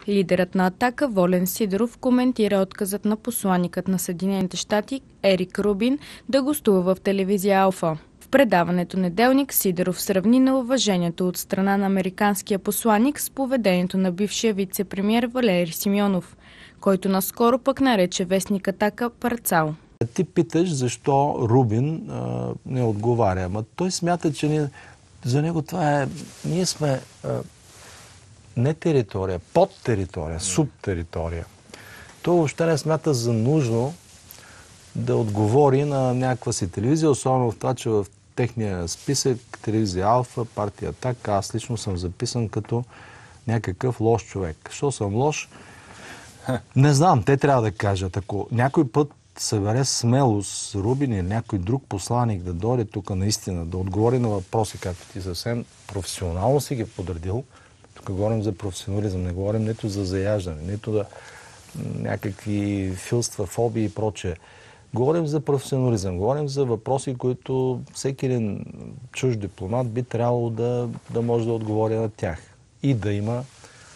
Лидерът на Атака Волен Сидеров коментира отказът на посланикът на Съединените щати Ерик Рубин да гостува в телевизия Алфа. В предаването Неделник Сидеров сравни неуважението от страна на американския посланик с поведението на бившия вице-премиер Валери Симеонов, който наскоро пък нарече вестник Атака парцал. Ти питаш защо Рубин не отговаря, ама той смята, че за него това е... Ние сме не територия, подтеритория, субтеритория. Той въобще не смята за нужно да отговори на някаква си телевизия, особено в това, че в техния списък телевизия Алфа, партия Атака, аз лично съм записан като някакъв лош човек. Защо съм лош? Не знам, те трябва да кажат. Ако някой път събере смелост Рубин или някой друг посланик да дойде тук наистина, да отговори на въпроси, както ти съвсем професионално си ги подредил. Тук говорим за професионализъм, не говорим нито за заяждане, нито за някакви филства, фобии и прочее. Говорим за професионализъм, говорим за въпроси, които всеки един чужд дипломат би трябвало да може да отговори на тях. И да има,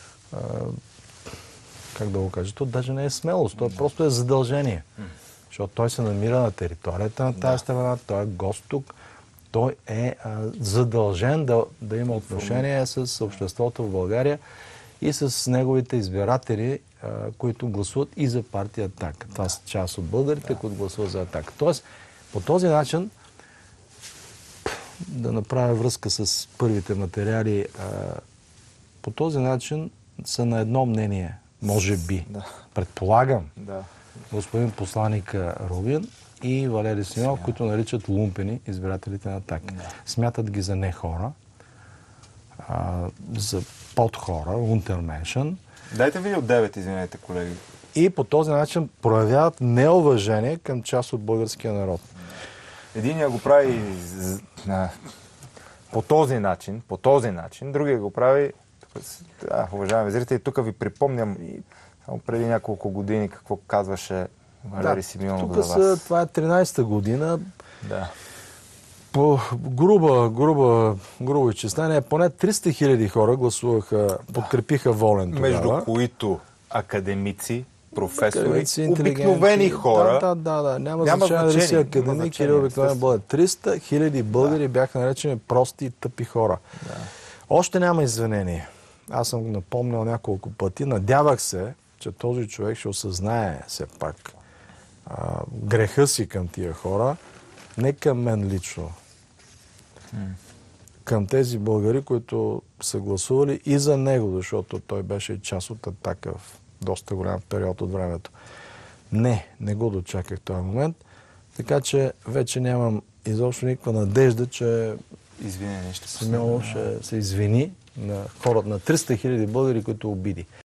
как да го кажа, то даже не е смелост, то просто е задължение. Защото той се намира на територията на тази страна, той е гост тук, той е задължен да има отношение с обществото в България и с неговите избиратели, които гласуват и за партия Атака. Това са част от българите, които гласуват за Атака. Тоест, по този начин, да направя връзка с първите материали, по този начин са на едно мнение, може би, предполагам, господин посланик Рубин и Валери Симеонов, които наричат лумпени избирателите на Атака. Смятат ги за не хора, за подхора, унтерменшен. Дайте ви от 9, извинете, колеги. И по този начин проявяват неуважение към част от българския народ. Единия го прави по този начин, другия го прави... Уважаеми зрители, тук ви припомням преди няколко години какво казваше Валери Симеонов за вас. Това е 13-та година. Да. По грубо изчисление, поне 300 хиляди хора гласуваха, подкрепиха Волен тогава. Между които академици, професори, обикновени хора. Да. Няма значение дали си академик или обикновен българ. 300 хиляди българи бяха наречени прости и тъпи хора. Да. Още няма извинение. Аз съм го напомнял няколко пъти. Надявах се, че този човек ще осъзнае все пак греха си към тия хора. Не към мен лично. Към тези българи, които са гласували и за него, защото той беше част от Атака в доста голям период от времето. Не го дочаках този момент. Така че вече нямам изобщо никаква надежда, че Симеонов ще се извини на хората, на 300 хиляди българи, които обиди.